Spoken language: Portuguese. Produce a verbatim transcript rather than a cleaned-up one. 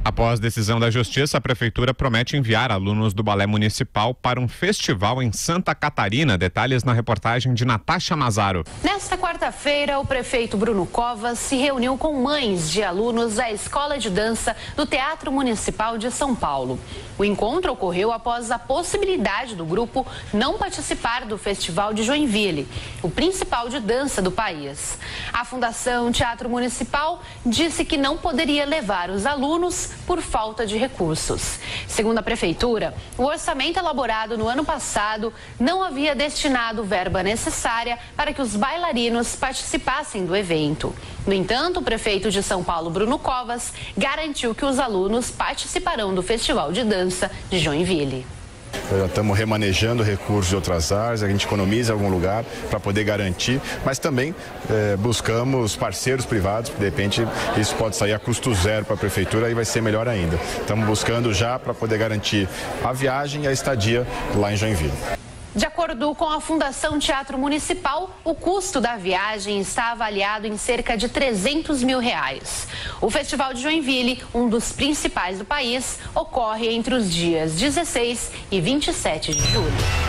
Após decisão da Justiça, a Prefeitura promete enviar alunos do Balé Municipal para um festival em Santa Catarina. Detalhes na reportagem de Natasha Mazaro. Nesta quarta-feira, o prefeito Bruno Covas se reuniu com mães de alunos da Escola de Dança do Teatro Municipal de São Paulo. O encontro ocorreu após a possibilidade do grupo não participar do Festival de Joinville, o principal de dança do país. A Fundação Teatro Municipal disse que não poderia levar os alunos por falta de recursos. Segundo a Prefeitura, o orçamento elaborado no ano passado não havia destinado verba necessária para que os bailarinos participassem do evento. No entanto, o prefeito de São Paulo, Bruno Covas, garantiu que os alunos participarão do Festival de Dança de Joinville. Já estamos remanejando recursos de outras áreas, a gente economiza em algum lugar para poder garantir, mas também eh, buscamos parceiros privados, de repente isso pode sair a custo zero para a prefeitura e vai ser melhor ainda. Estamos buscando já para poder garantir a viagem e a estadia lá em Joinville. De acordo com a Fundação Teatro Municipal, o custo da viagem está avaliado em cerca de trezentos mil reais. O Festival de Joinville, um dos principais do país, ocorre entre os dias dezesseis e vinte e sete de julho.